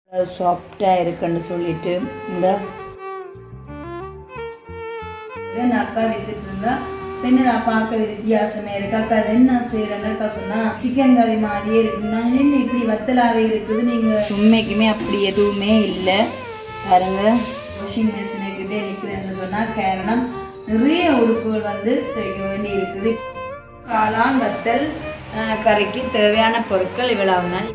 சாஃப்டாக இருக்குன்னு சொல்லிட்டு இந்த அக்கா வித்துட்டு இருந்தா பெண்ணு பார்க்க வித்தியாசமே இருக்கு. அக்கா அது என்ன செய்யறேன்னு அக்கா சொன்னா சிக்கன் கறி மாதிரியே இருக்கு. நான் என்ன இப்படி வத்தலாவே இருக்குது, நீங்க உண்மைக்குமே அப்படி எதுவுமே இல்லை. பாருங்க வாஷிங் மிஷினை கிட்டே நிற்கிறேன்னு சொன்னா காரணம் நிறைய உடுப்புகள் வந்து துவைக்க வேண்டி இருக்குது. காளான் வத்தல் கறிக்கு தேவையான பொருட்கள் இவ்வளவு தான்.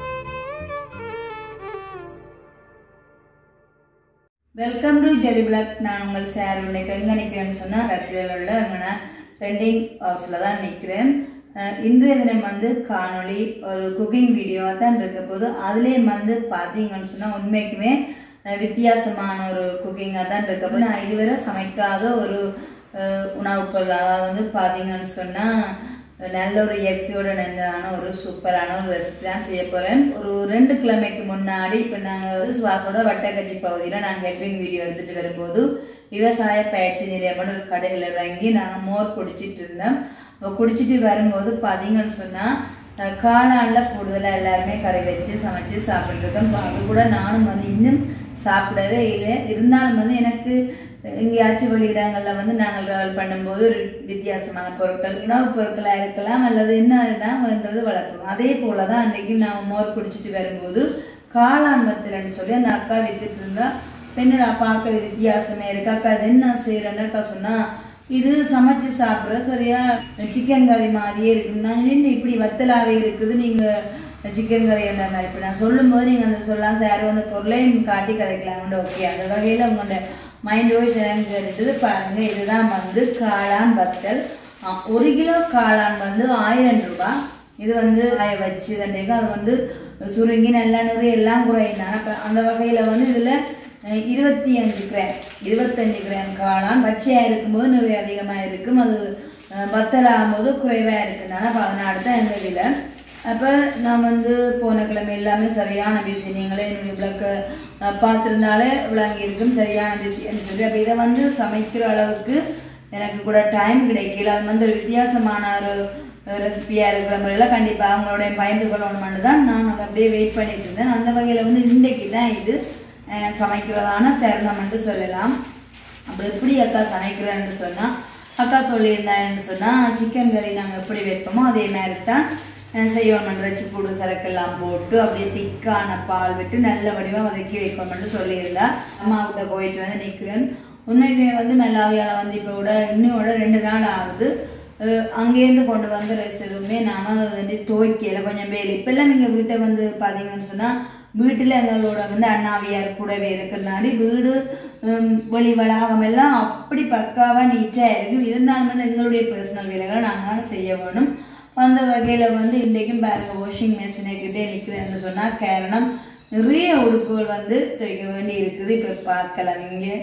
Welcome to jelly blog. நான் உங்கள் சார் இன்னைக்கு எங்கே நிற்கிறேன்னு சொன்னால் கத்திரியில் உள்ள எங்கன்னா ட்ரெண்டிங் ஹவுஸில் தான் நிற்கிறேன். இன்றைய தினம் வந்து காணொளி ஒரு குக்கிங் வீடியோவாக தான் இருக்க போது அதுலேயும் வந்து பார்த்தீங்கன்னு சொன்னால் உண்மைக்குமே வித்தியாசமான ஒரு குக்கிங்காக தான் இருக்க போது. நான் இதுவரை சமைக்காத ஒரு உணவுப் பொருள், அதாவது வந்து பார்த்தீங்கன்னு சொன்னால் நல்ல ஒரு இயற்கையோட நெஞ்சான ஒரு சூப்பரான ஒரு ரெசிபி தான் செய்ய போகிறேன். ஒரு 2 கிழமைக்கு முன்னாடி இப்போ நாங்கள் சுவாசோட வட்டக்கச்சி பகுதியில் நாங்கள் ஹெல்பிங் வீடியோ எடுத்துகிட்டு வரும்போது விவசாய பயிற்சி நிலையமான ஒரு கடையில் இறங்கி நாங்கள் மோர் குடிச்சிட்டு இருந்தோம். குடிச்சிட்டு வரும்போது பார்த்தீங்கன்னு சொன்னால் காளானில் கூடுதலாக எல்லாருமே கறி வச்சு சமைச்சு சாப்பிட்ருக்கோம். அது கூட நானும் வந்து இன்னும் சாப்பிடவே இல்லை. இருந்தாலும் வந்து எனக்கு எங்கேயாச்சும் வெளியிடங்களில் வந்து நாங்கள் ட்ராவல் பண்ணும்போது ஒரு வித்தியாசமான பொருட்கள் உணவுப் பொருட்களாக இருக்கலாம் அல்லது என்னதான் வேண்டது வளர்க்கும். அதே போல தான் அன்றைக்கும் நான் மோர் குடிச்சிட்டு வரும்போது காளான் வத்தல்னு சொல்லி அந்த அக்கா வித்துட்டு இருந்தா பெண்ணு பார்க்க வித்தியாசமே இருக்கு. அக்கா அது என்ன செய்யறேன்னு அக்கா சொன்னா இது சமைச்சு சாப்பிட்ற சரியா சிக்கன் கறி மாதிரியே இருக்கு. நான் என்ன இப்படி வத்தலாவே இருக்குது, நீங்க சிக்கன் கறி என்ன மாதிரி இப்போ நான் சொல்லும்போது நீங்கள் அந்த சொல்லலாம் சார் வந்து பொருளையும் காட்டி கதைக்கலாம். ஓகே, அந்த வகையில் உங்களோட மைண்ட் வாய்ஸ் கேட்டுட்டு பாருங்க. இதுதான் வந்து காளான் வத்தல். 1 கிலோ காளான் வந்து 1000 ரூபாய். இது வந்து வச்சு தண்டேங்க அது வந்து சுருங்கி நல்லா நிறைய எல்லாம் குறையினாங்க. அந்த வகையில் வந்து இதில் 25 கிராம் காளான் பச்சையாக இருக்கும்போது நிறைய அதிகமாக இருக்கும், அது வத்தல் ஆகும்போது குறைவாக இருக்குனால 14 தான் இந்த விலை. அப்போ நான் வந்து போன கிழமை எல்லாமே சரியான பிசி, நீங்களே என்னுடைய விளக்க பார்த்துருந்தாலே விளங்கி இருக்கும் சரியான பிசின்னு சொல்லி. அப்போ இதை வந்து சமைக்கிற அளவுக்கு எனக்கு கூட டைம் கிடைக்கல. அது வந்து ஒரு வித்தியாசமான ஒரு ரெசிபியாக இருக்கிற முறையில் கண்டிப்பாக அவங்களோட பயந்து கொள்ளணும்னு தான் நான் அதை அப்படியே வெயிட் பண்ணிட்டு இருந்தேன். அந்த வகையில் வந்து இன்றைக்கு தான் இது சமைக்கிறதான தருணம்னு சொல்லலாம். அப்போ எப்படி அக்கா சமைக்கிறேன்னு சொன்னால் அக்கா சொல்லியிருந்தேன்னு சொன்னால் சிக்கன் கறி நாங்கள் எப்படி வைப்போமோ அதே மாதிரி தான் செய்யணும். இறைச்சி பூடு சரக்கெல்லாம் போட்டு அப்படியே திக்கான பால் விட்டு நல்ல வடிவாக வதக்கி வைப்போம்னு சொல்லியிருந்தா. அம்மாவிட்ட போயிட்டு வந்து நிற்கிறேன். உண்மைக்கு வந்து மெல்லாவியால் வந்து இப்போ விட இன்னும் 2 நாள் ஆகுது. அங்கேருந்து கொண்டு வந்த ரைஸ் எதுவுமே நாம் வந்து துவைக்கல கொஞ்சம் வேலை. இப்போல்லாம் நீங்கள் வீட்டை வந்து பார்த்தீங்கன்னு சொன்னால் வீட்டில் எங்களோட வந்து அண்ணாவியார் கூடவே இருக்கிறனாடி வீடு வெளி வளாகம் எல்லாம் அப்படி பக்காவாக நீட்டாக இருக்கும். இருந்தாலும் வந்து எங்களுடைய பர்சனல் வேலைகளை நாங்கள் செய்ய வேணும். அந்த வகையில் வந்து இன்றைக்கும் பாருங்கள் வாஷிங் மிஷினை கிட்டே நிற்கிறேன்னு சொன்னால் காரணம் நிறைய உடுப்புகள் வந்து துவைக்க வேண்டி இருக்குது. இப்போ பார்க்கலாம், இங்கே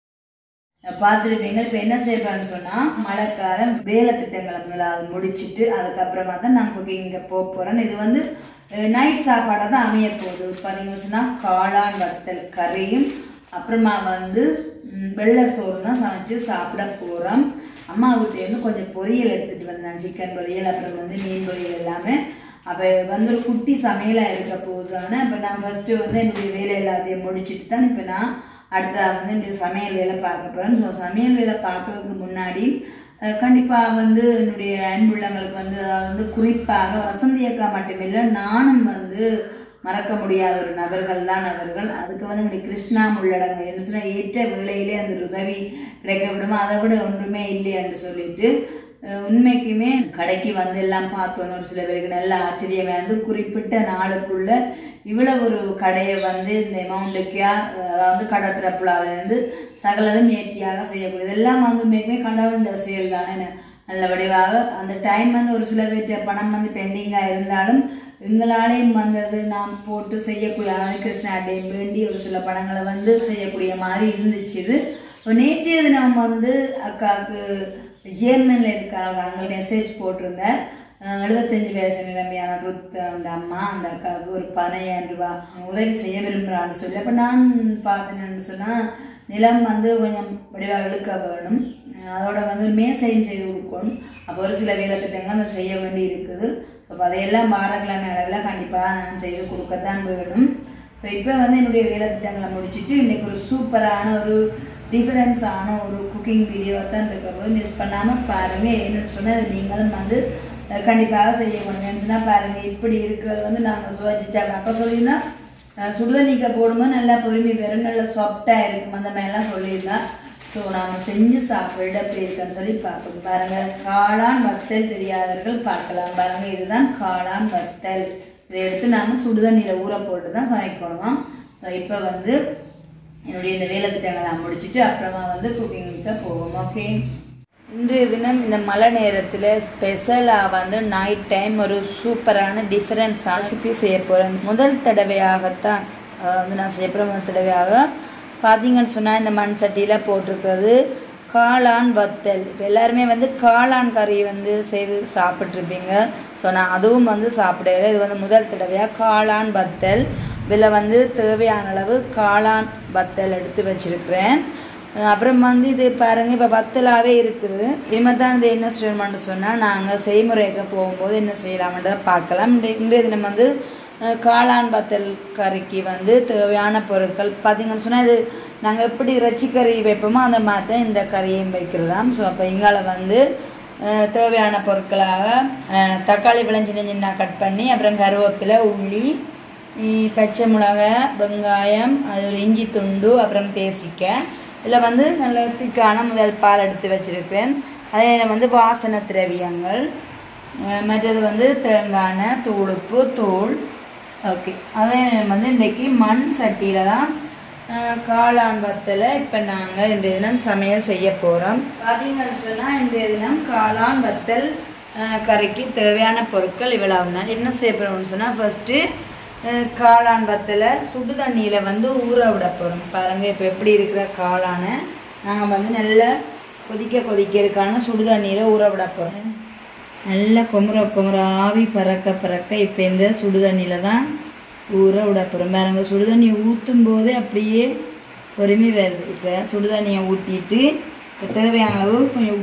பார்த்துருப்பீங்க. இப்போ என்ன செய்யறேன்னு சொன்னால் மழைக்காலம் வேலை திட்டங்களை முதலாவது முடிச்சுட்டு அதுக்கப்புறமா தான் நான் குக்கிங்க போக போகிறேன். இது வந்து நைட் சாப்பாடாக தான் அமைய போகுது. பார்த்தீங்கன்னு சொன்னால் காளான் வத்தல் கறியும் அப்புறமா வந்து வெள்ளை சோறு தான் சமைச்சு சாப்பிட போகிறோம். அம்மா வீட்டிலேருந்து கொஞ்சம் பொரியல் எடுத்துகிட்டு வந்தேன், சிக்கன் பொரியல் அப்புறம் வந்து மீன் பொரியல் எல்லாமே. அப்போ வந்து ஒரு குட்டி சமையலாக இருக்க போகுதுன்னு இப்போ நான் ஃபஸ்ட்டு வந்து என்னுடைய வேலை எல்லாத்தையும் முடிச்சுட்டு தான் இப்போ நான் அடுத்ததாக வந்து என்னுடைய சமையல் வேலை பார்க்க போகிறேன். ஸோ சமையல் வேலை பார்க்கறதுக்கு முன்னாடி கண்டிப்பாக வந்து என்னுடைய அன்புள்ளங்களுக்கு வந்து அதாவது வந்து குறிப்பாக வசந்தி அக்கா மட்டுமில்லை நானும் வந்து மறக்க முடியாத ஒரு நபர்கள் தான் அவர்கள். அதுக்கு வந்து எங்களுடைய கிருஷ்ணா உள்ளடங்க என்ன சொன்னால் ஏற்ற வேளையிலே அந்த உதவி கிடைக்க விடுமோ அதை விட ஒன்றுமே இல்லை என்று சொல்லிட்டு உண்மைக்குமே கடைக்கு வந்து எல்லாம் பார்த்தோன்னு ஒரு சில பேருக்கு நல்ல ஆச்சரியமாக இருந்து குறிப்பிட்ட நாளுக்குள்ள இவ்வளோ ஒரு கடையை வந்து இந்த அமௌண்ட்டுக்கா அதாவது கடை திறப்புலாவிலேருந்து சகலதும் நேர்த்தியாக செய்யக்கூடியது எல்லாம் வந்து உண்மைக்குமே கடவுள் செயல் தானே. நல்ல வடிவாக அந்த டைம் வந்து ஒரு சில பேர் பணம் வந்து பெண்டிங்காக இருந்தாலும் எங்களாலேயும் வந்தது நாம் போட்டு செய்யக்கூடிய கிருஷ்ணா டைம் வேண்டி ஒரு சில படங்களை வந்து செய்யக்கூடிய மாதிரி இருந்துச்சு. இது நேற்றைய தினம் வந்து அக்காவுக்கு ஜேர்மனில் இருக்காங்க அங்கே மெசேஜ் போட்டிருந்தேன். 75 வயசு நிலைமையான ருத் அந்த அம்மா அந்த அக்காவுக்கு ஒரு 15,000 ரூபாய் உதவி செய்ய விரும்புகிறான்னு சொல்லி. அப்போ நான் பார்த்தேன்னு சொன்னால் நிலம் வந்து கொஞ்சம் வடிவாக இழுக்க வேணும், அதோட வந்து மேசையும் செய்து கொடுக்கணும். அப்போ ஒரு சில வேலை திட்டங்கள் நம்ம செய்ய வேண்டி இருக்குது. அப்போ அதையெல்லாம் வாரக்கிழமை அளவில் கண்டிப்பாக நான் செய்து கொடுக்கத்தான் வேணும். இப்போ வந்து என்னுடைய வேலை திட்டங்களை முடிச்சுட்டு இன்னைக்கு ஒரு சூப்பரான ஒரு டிஃபரன்ஸான ஒரு குக்கிங் வீடியோ தான் இருக்கிறது. மிஸ் பண்ணாமல் பாருங்கள். என்னென்னு சொன்னால் நீங்களும் வந்து கண்டிப்பாக செய்ய முடியும்னு சொன்னால் பாருங்கள். இப்படி இருக்கிறது வந்து நாங்கள் சுவைச்சிச்சா பார்க்க சொல்லியிருந்தா சுடுதண்ணிக்க போடும்போது நல்லா பொறுமை பெறும், நல்லா சாஃப்டாக இருக்கும் அந்த மாதிரிலாம் சொல்லியிருந்தா. ஸோ நாம் செஞ்சு சாப்பிட எப்படி இருக்குன்னு சொல்லி பார்க்கணும். பாருங்கள், காளான் வத்தல் தெரியாதவர்கள் பார்க்கலாம். பாருங்கள், இதுதான் காளான் வத்தல். இதை எடுத்து நாம் சுடுதண்ணியில் ஊற போட்டு தான் சமைக்கணுமா. ஸோ இப்போ வந்து என்னுடைய இந்த வேலை திட்டங்கள்லாம் முடிச்சுட்டு அப்புறமா வந்து குக்கிங்க்கு போவோம். ஓகே, இன்றைய தினம் இந்த மழை நேரத்தில் ஸ்பெஷலாக வந்து நைட் டைம் ஒரு சூப்பரான டிஃபரன்ஸ் ரெசிபி செய்ய போகிறேன். முதல் தடவையாகத்தான் வந்து நான் செய்ய போகிறேன். முதல் தடவையாக பார்த்தீங்கன்னு சொன்னால் இந்த மண் சட்டியில் போட்டிருக்கிறது காளான் வத்தல். இப்போ எல்லாருமே வந்து காளான் கறி வந்து செய்து சாப்பிட்ருப்பீங்க. ஸோ நான் அதுவும் வந்து சாப்பிடல. இது வந்து முதல் தடவையாக காளான் வத்தல். இதில் வந்து தேவையான அளவு காளான் வத்தல் எடுத்து வச்சுருக்கிறேன். அப்புறம் வந்து இது பாருங்கள், இப்போ வத்தலாகவே இருக்குது. இனிமேல் தான் இது என்ன செய்யணும்னு சொன்னால் நாங்கள் செய்முறைக்கு போகும்போது என்ன செய்யலாம்ன்றதை பார்க்கலாம். இன்றைய தினம் வந்து காளான் வத்தல் கறிக்கு வந்து தேவையான பொருட்கள் பார்த்தீங்கன்னு சொன்னால் இது நாங்கள் எப்படி இறைச்சி கறி வைப்போமோ அந்த மாதிரி தான் இந்த கறியையும் வைக்கிறதாம். ஸோ அப்போ இங்கால வந்து தேவையான பொருட்களாக தக்காளி சின்ன சின்ன கட் பண்ணி, அப்புறம் கருவேப்பிலை, உள்ளி, பச்சை மிளகாய், வெங்காயம், அது ஒரு இஞ்சி துண்டு, அப்புறம் தேசிக்காய். இதில் வந்து நல்ல திக்கான முதல் பால் எடுத்து வச்சுருக்கேன். அதே வந்து வாசனை திரவியங்கள், மற்றது வந்து தேங்காய் தூள், உப்பு தூள். ஓகே, அதே வந்து இன்றைக்கி மண் சட்டியில் தான் காளான் வத்தலை இப்போ நாங்கள் இன்றைய தினம் சமையல் செய்ய போகிறோம். பார்த்தீங்கன்னு சொன்னால் இன்றைய தினம் காளான் வத்தல் கறிக்கு தேவையான பொருட்கள் இவ்வளவு தான். என்ன செய்ய போகிறோம்னு சொன்னால் ஃபஸ்ட்டு காளான் வத்தலை சுடு தண்ணியில் வந்து ஊற விட போகிறோம். பாருங்கள், இப்போ எப்படி இருக்கிற காளானை நாங்கள் வந்து நல்லா கொதிக்க இருக்கான சுடு தண்ணியில் ஊற விட போகிறோம். நல்லா குமுற ஆவி பறக்க இப்போ இந்த சுடு தண்ணியில் தான் ஊற விட போகிறோம். பாருங்கள், சுடு தண்ணி ஊற்றும் போது அப்படியே பொறுமை வருது. இப்போ சுடு தண்ணியை ஊற்றிட்டு தேவையான அளவு கொஞ்சம்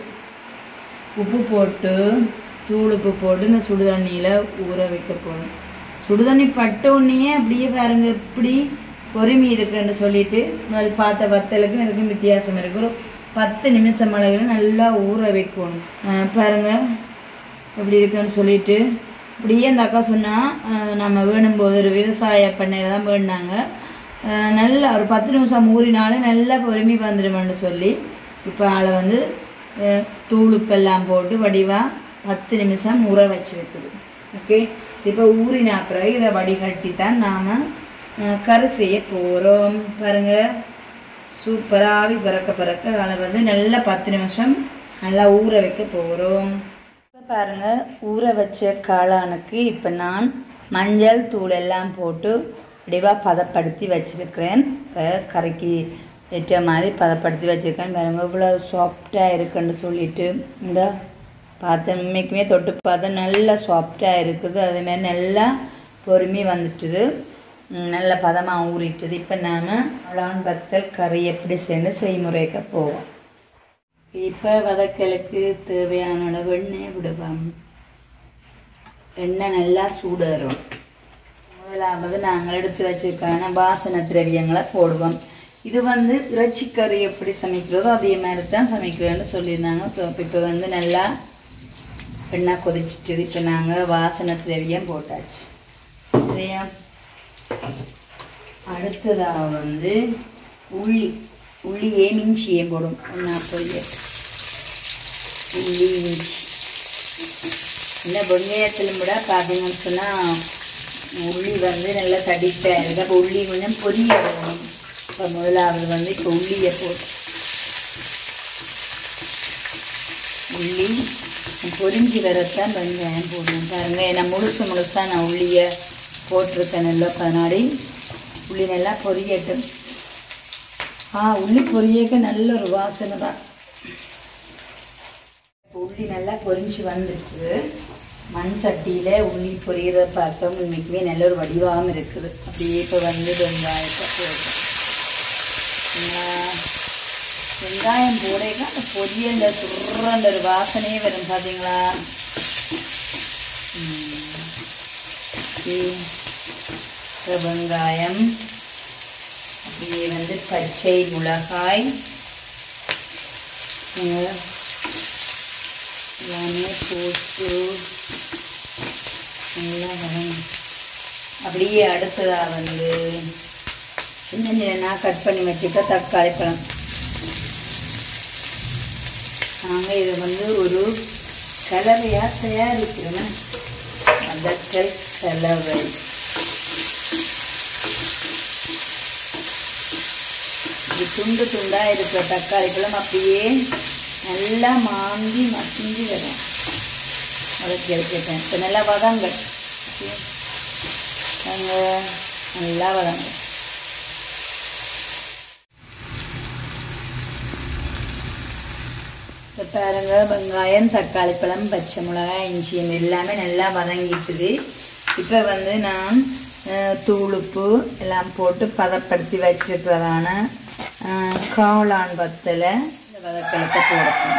உப்பு போட்டு தூள் உப்பு போட்டு இந்த சுடு தண்ணியில் ஊற வைக்க போகிறோம். சுடுதண்ணி பட்ட உடனே அப்படியே பாருங்கள் எப்படி பொறுமை இருக்குன்னு சொல்லிட்டு முதல் பார்த்த வத்தலுக்கும் இதுக்கும் வித்தியாசம் இருக்குது. ஒரு 10 நிமிஷம் அளவில் நல்லா ஊற வைக்கணும். பாருங்கள் எப்படி இருக்குன்னு சொல்லிட்டு இப்படியே அந்த அக்கா சொன்னால் நம்ம வேணும்போது ஒரு விவசாய பண்ணையில் தான் வேணுனாங்க. நல்லா ஒரு 10 நிமிஷம் ஊறினாலே நல்லா பொறுமை வந்துடுமென்னு சொல்லி இப்போ அதை வந்து தூளுப்பெல்லாம் போட்டு வடிவாக 10 நிமிஷம் ஊற வச்சுருக்குது. ஓகே, இப்போ ஊறினா பிறகு இதை வடிகட்டி தான் நாம் கறி செய்ய போகிறோம். பாருங்கள், சூப்பராகவே பறக்க அதை வந்து நல்லா 10 நிமிஷம் நல்லா ஊற வைக்க போகிறோம். இப்போ பாருங்கள், ஊற வச்ச காளானுக்கு இப்போ நான் மஞ்சள் தூள் எல்லாம் போட்டு வடிவாக பதப்படுத்தி வச்சுருக்கிறேன். இப்போ கறிக்கு ஏற்ற மாதிரி பதப்படுத்தி வச்சுருக்கேன். பாருங்கள் இவ்வளோ சாஃப்டாக இருக்குன்னு சொல்லிட்டு இந்த பார்த்தேன். உண்மைக்குமே தொட்டு பார்த்தா நல்லா சாஃப்டாக இருக்குது. அதேமாதிரி நல்லா பொறுமை வந்துட்டுது, நல்ல பதமாக ஊறிட்டுது. இப்போ நாம் காளான் வத்தல் கறி எப்படி செய்முறைக்க போவோம். இப்போ வதக்கலுக்கு தேவையான அளவு எண்ணெய் விடுவோம். எண்ணெய் நல்லா சூடேறும். முதலாவது நாங்கள் எடுத்து வச்சுருக்கான வாசனை திரவியங்களை போடுவோம். இது வந்து இறைச்சி கறி எப்படி சமைக்கிறதோ அதே மாதிரி தான் சமைக்கிறோன்னு சொல்லியிருந்தாங்க. ஸோ இப்போ வந்து நல்லா எண்ணெய் கொதிச்சிட்டு இப்போ நாங்கள் வாசனை திரவியம் போட்டாச்சு. சரியா, அடுத்ததாக வந்து உள்ளியே மிஞ்சியே போடும். ஒன்றா பொரிய உள்ளி மிஞ்சி இந்த வெங்காயத்திலும் கூட பார்த்தீங்கன்னு சொன்னால் உள்ளி வந்து நல்லா தடிப்பாக இருக்குது. அப்போ உள்ளி கொஞ்சம் பொரிய வேணும். இப்போ முதலாவது வந்து இப்போ உள்ளியை போட்டு உள்ளி பொரிஞ்சு வரத்தான் வெங்காயம் போடணும். பாருங்கள், நான் முழுசாக நான் உள்ளியை போட்டிருக்கேன். நல்லா கண்ணாடி உள்ளி நல்லா பொரியட்டும். உள்ளி பொரியக்க நல்ல ஒரு வாசனை தான். உள்ளி நல்லா பொரிஞ்சு வந்துடுச்சு. மண் சட்டியில் உள்ளி பொரியறத பார்த்தோம். உண்மைக்குமே நல்ல ஒரு வடிவாகவும் இருக்குது. அப்படியே இப்போ வந்து வெங்காயத்தை போடுறோம். வெங்காயம் போடக்க அந்த பொரியல சுடுற ஒரு வாசனையே வரும். பார்த்தீங்களா, வெங்காயம், அப்படியே வந்து பச்சை மிளகாய் எல்லாமே போட்டு நல்லா அப்படியே அடுத்ததாக வந்து சின்ன சின்னதாக கட் பண்ணி வச்சுட்டா தக்காளி பழம். நாங்கள் இதை வந்து ஒரு கலவையாக தயாரிக்கிறோம். வதக்கல் கலவை. இது துண்டு துண்டாக இருக்கிற தக்காளி பழம் அப்படியே நல்லா மாந்தி மசிஞ்சு வரும். வதக்கி எடுத்துட்டேன். இப்போ நல்லா வதங்கள் நல்லா வதங்க. இப்போ பாருங்க, வெங்காயம், தக்காளி பழம், பச்சை மிளகாய், இஞ்சி எல்லாமே நல்லா வதங்கிட்டுது. இப்போ வந்து நான் தூளுப்பு எல்லாம் போட்டு பதப்படுத்தி வச்சிருக்கிறதான காளான் வத்தலை இந்த வதக்கலத்தை போடணும்.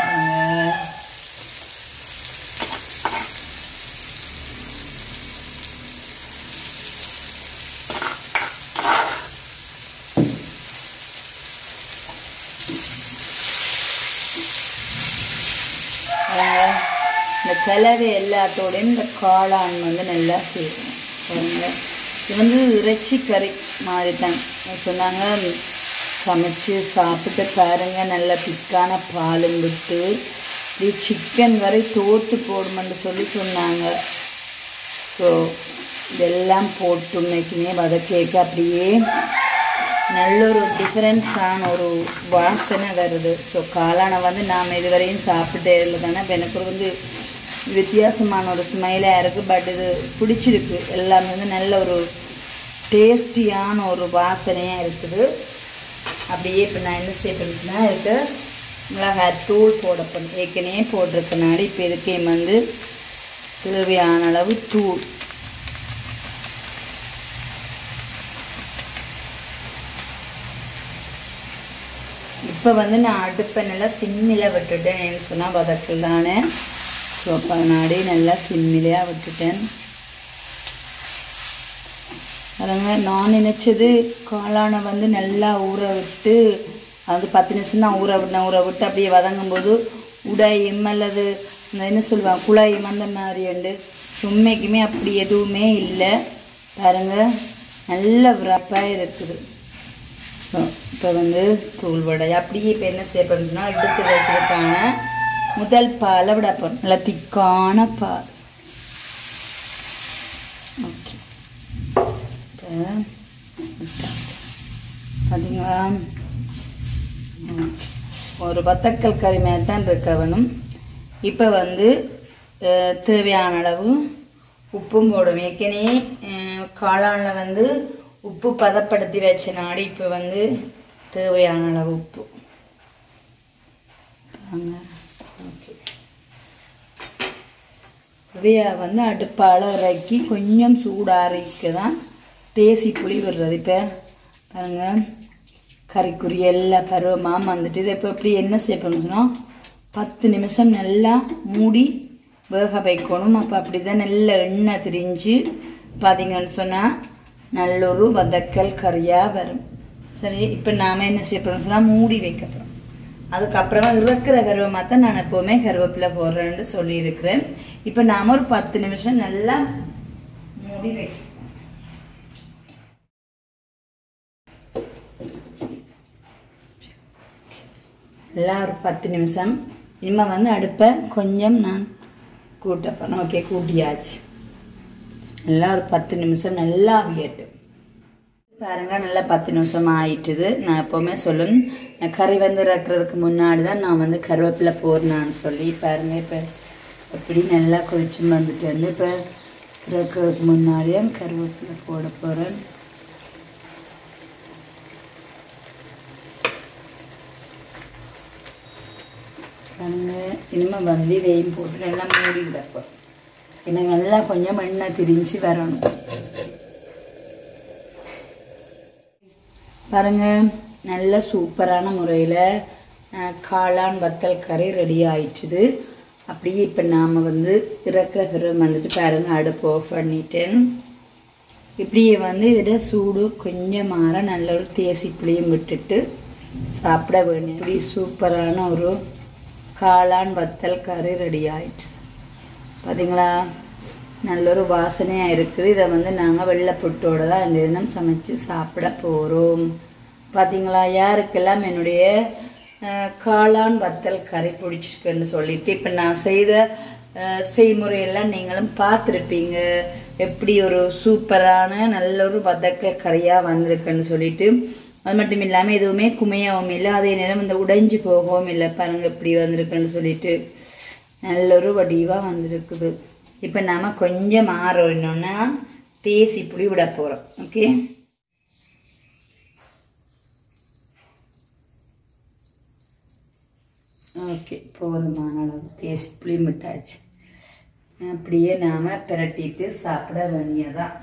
இந்த கலவை எல்லாத்தோடையும் இந்த காளான் வந்து நல்லா செய்யணும். இது வந்து இறைச்சி கறி மாதிரி தான் சொன்னாங்க. சமைச்சு சாப்பிட்டு பாருங்க, நல்ல திக்கான பாலும் விட்டு இது சிக்கன் வரை தோற்று போடுமென்று சொல்லி சொன்னாங்க. ஸோ இதெல்லாம் போட்டு இன்னைக்குமே வதக்கேக்க அப்படியே நல்ல ஒரு டிஃப்ரென்ஸான ஒரு வாசனை வருது. ஸோ காளானை வந்து நாம் இதுவரையும் சாப்பிட்டே இல்லை தானே. இப்போ எனக்கு வந்து வித்தியாசமான ஒரு ஸ்மைலாக இருக்குது. பட் இது பிடிச்சிருக்கு. எல்லாமே வந்து நல்ல ஒரு டேஸ்டியான ஒரு வாசனையாக இருக்குது. அப்படியே இப்போ நான் என்ன செய்யணுன்னா இதுக்கு மிளகாய் தூள் போடப்படும். ஏற்கனவே போட்டிருக்கனால இப்போ இதுக்கே வந்து தேவையான அளவு தூள். இப்போ வந்து நான் அடுப்பை நல்லா சிம்மில் விட்டுட்டேன். என்ன சொன்னால் வதக்கலானே. ஸோ அப்போ நாடி நல்லா சிம்மிலையாக விட்டுட்டேன். அதுங்க நான் நினச்சது காளானை வந்து நல்லா ஊற விட்டு அது 10 நிமிஷம் தான் ஊற விட்டு அப்படியே வதங்கும்போது உடையும் அல்லது என்ன சொல்லுவாங்க குழாயும் அந்த மாதிரி உண்டு. உண்மைக்குமே அப்படி எதுவுமே இல்லை. பாருங்கள், நல்ல விரப்பாக இருக்குது. ஸோ இப்போ வந்து தூள் வடை அப்படியே இப்போ என்ன செய்யப்படுதுன்னா எடுத்து வைக்கிறதுக்கான முதல் பாலை விட போகிறோம். நல்லா திக்கான பால். ஓகே, பார்த்தீங்களா? ஒரு வத்தக்கல் கறி மாதிரி தான் இருக்கவனும். இப்போ வந்து தேவையான அளவு உப்பும் போடும். ஏற்கனவே காளானில் வந்து உப்பு பதப்படுத்தி வச்ச நாடு. இப்போ வந்து தேவையான அளவு உப்பு. ஓகே, இதையா வந்து அடுப்பால் இறக்கி கொஞ்சம் சூடாரிக்க தான் தேசி புளி விடுறது. இப்போ பாருங்கள், கறிக்குரிய எல்லா பருவமாக வந்துட்டு இதை இப்போ இப்படி என்ன செய்யணும்னா 10 நிமிஷம் நல்லா மூடி வேக வைக்கணும். அப்போ அப்படி தான் நல்ல எண்ணெய் திரிஞ்சு பார்த்தீங்கன்னு சொன்னால் நல்ல ஒரு வதக்கல் கறியாக வரும். சரி, இப்போ நாம் என்ன செய்யப்படுறோம் சொன்னால் மூடி வைக்கப்படுறோம். அதுக்கப்புறமா இருக்கிற கருவமாக தான் நான் எப்போவுமே கருவேப்பிலை போடுறேன்னு சொல்லியிருக்கிறேன். இப்போ நாம் ஒரு 10 நிமிஷம் நல்லா மூடி வைக்கணும். எல்லாம் ஒரு 10 நிமிஷம். இனிமேல் வந்து அடுப்பை கொஞ்சம் நான் கூட்ட போனேன். ஓகே, கூட்டியாச்சு. நல்லா ஒரு 10 நிமிஷம் நல்லா அவியட்டும். பாருங்கள், நல்லா 10 நிமிஷம் ஆயிட்டுது. நான் எப்போவுமே சொல்லணும், கறி வந்து இறக்குறதுக்கு முன்னாடி தான் நான் வந்து கருவேப்பிலை போடுறேன்னு சொல்லி. பாருங்கள், இப்போ எப்படி நல்லா கொதிச்சு வந்துட்டு வந்து இப்போ இறக்குறதுக்கு முன்னாடியே கருவேப்பிலை போட போகிறேன். பாருங்கள், இனிமேல் வந்து இதையும் போட்டு நல்லா மூடி விடப்போம். எனக்கு நல்லா கொஞ்சம் எண்ணெய் திரிஞ்சு வரணும். பாருங்கள், நல்ல சூப்பரான முறையில் காளான் வத்தல் கறி ரெடி ஆயிடுச்சுது. அப்படியே இப்போ நாம் வந்து இறக்குற பிறகு வந்துட்டு பாருங்கள் அடுப்பு ஆஃப் பண்ணிட்டேன். இப்படியே வந்து இதில் சூடு கொஞ்சம் மாற நல்ல ஒரு தேசி புளியும் விட்டுட்டு சாப்பிட வேணும். இப்படி சூப்பரான ஒரு காளான் வத்தல் கறி ரெடி ஆயிடுச்சு. பார்த்தீங்களா, நல்ல ஒரு வாசனையாக இருக்குது. இதை வந்து நாங்கள் வெள்ளைப்புட்டோடு தான் இந்த தினம் சமைச்சு சாப்பிட போகிறோம். பார்த்தீங்களா, யாருக்கெல்லாம் என்னுடைய காளான் வத்தல் கறி பிடிச்சிருக்குன்னு சொல்லிட்டு இப்போ நான் செய்த செய்முறையெல்லாம் நீங்களும் பார்த்துருப்பீங்க. எப்படி ஒரு சூப்பரான நல்ல ஒரு வதக்கல் கறியாக வந்திருக்குன்னு சொல்லிட்டு. அது மட்டும் இல்லாமல் எதுவுமே குமையாகவும் இல்லை, அதே நேரம் இந்த உடைஞ்சு போகவும் இல்லை. பாருங்கள் எப்படி வந்திருக்குன்னு சொல்லிட்டு நல்ல ஒரு வடிவாக வந்திருக்குது. இப்போ நாம் கொஞ்சம் ஆறணுன்னா தேசி புளி விட போகிறோம். ஓகே, ஓகே, போதுமான அளவு தேசி புளி விட்டாச்சு. அப்படியே நாம் பிரட்டிட்டு சாப்பிட வேண்டியதான்.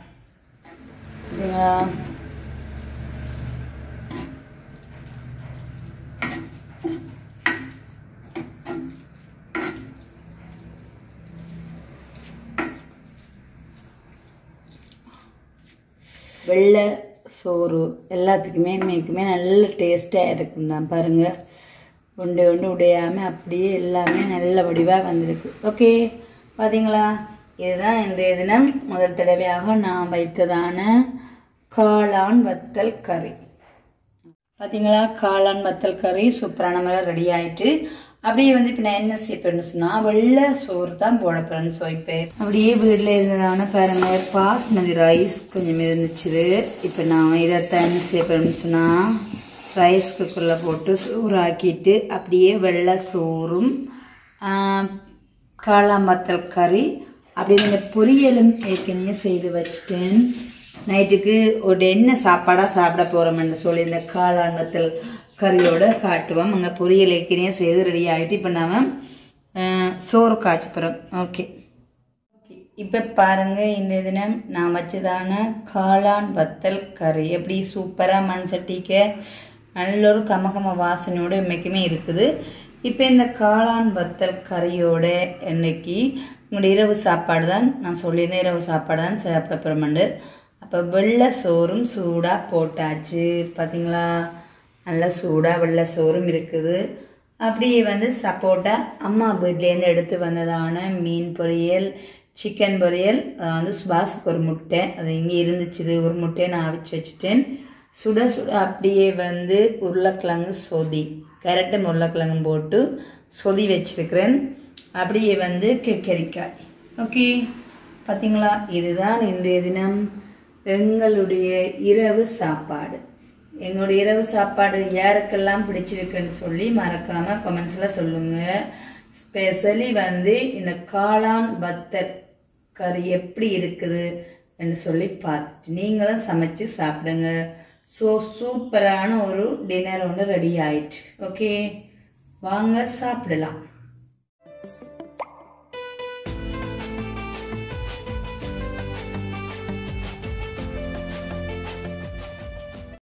வெள்ளை சோறு எல்லாத்துக்குமே மேக்குமே நல்ல டேஸ்ட்டாக இருக்கும் தான். பாருங்கள், ஒன்று ஒன்று உடையாமல் அப்படியே எல்லாமே நல்ல வடிவாக வந்திருக்கு. ஓகே, பார்த்தீங்களா, இதுதான் இன்றைய தினம் முதல் தடவையாக நான் வைத்ததான காளான் வத்தல் கறி. பார்த்தீங்களா, காளான் வத்தல் கறி சூப்பரான மாதிரி ரெடி ஆயிட்டு. அப்படியே வந்து இப்போ நான் என்ன செய்யப்பேன்னு சொன்னால் வெள்ளை சோறு தான் போட போகிறேன்னு சொல்லிப்பேன். அப்படியே வீட்டில் இருந்ததான பாருங்க பாஸ்மதி ரைஸ் கொஞ்சம் இருந்துச்சு. இப்போ நான் இதைத்தான் என்ன செய்யப்பேன்னு சொன்னால் ரைஸ் குக்கரில் போட்டு சோறாக்கிட்டு அப்படியே வெள்ளை சோறும் காளான் வத்தல் கறி அப்படி இந்த பொரியலும் ஏற்கனவே செய்து வச்சுட்டேன். நைட்டுக்கு ஒரு என்ன சாப்பாடாக சாப்பிட போகிறோம்னு சொல்லி இந்த காளான் வத்தல் கறியோட காட்டுவோம். அங்கே பொரியல் ஏற்கனவே செய்து ரெடி ஆகிட்டு இப்போ நாம் சோறு காய்ச்சி போகிறோம். ஓகே, இப்போ பாருங்கள், இந்த தினம் நான் வச்சதான காளான் வத்தல் கறி எப்படி சூப்பராக மண் சட்டிக்க நல்ல ஒரு கமகம வாசனையோடு என்றைக்குமே இருக்குது. இப்போ இந்த காளான் வத்தல் கறியோட இன்னைக்கு உங்களுடைய இரவு சாப்பாடு தான் நான் சொல்லியிருந்தேன். இரவு சாப்பாடு தான் சாப்பிட போகிறோம்ண்டு. அப்போ வெள்ளை சோறும் சூடாக போட்டாச்சு. பார்த்தீங்களா, நல்லா சூடாக வெள்ளை சோறும் இருக்குது. அப்படியே வந்து சப்போட்டா அம்மா வீட்லேருந்து எடுத்து வந்ததான மீன் பொரியல், சிக்கன் பொரியல், வந்து சுபாஸுக்கு ஒரு முட்டை அது இங்கே இருந்துச்சு. ஒரு முட்டையை நான் அவிச்சு வச்சுட்டேன். சுட சுட அப்படியே வந்து உருளைக்கிழங்கு சொதி கரெக்டாக உருளைக்கிழங்கு போட்டு சொதி வச்சிருக்கிறேன். அப்படியே வந்து கெக்கரிக்காய். ஓகே, பார்த்தீங்களா, இதுதான் இன்றைய தினம் எங்களுடைய இரவு சாப்பாடு. எங்களுடைய இரவு சாப்பாடு யாருக்கெல்லாம் பிடிச்சிருக்குன்னு சொல்லி மறக்காமல் கமெண்ட்ஸில் சொல்லுங்கள். ஸ்பெஷலி வந்து இந்த காளான் வத்தல் கறி எப்படி இருக்குது என்று சொல்லி பார்த்துட்டு நீங்களும் சமைச்சு சாப்பிடுங்க. ஸோ சூப்பரான ஒரு டின்னர் ஒன்று ரெடி ஆயிட்டு. ஓகே, வாங்க சாப்பிடலாம்.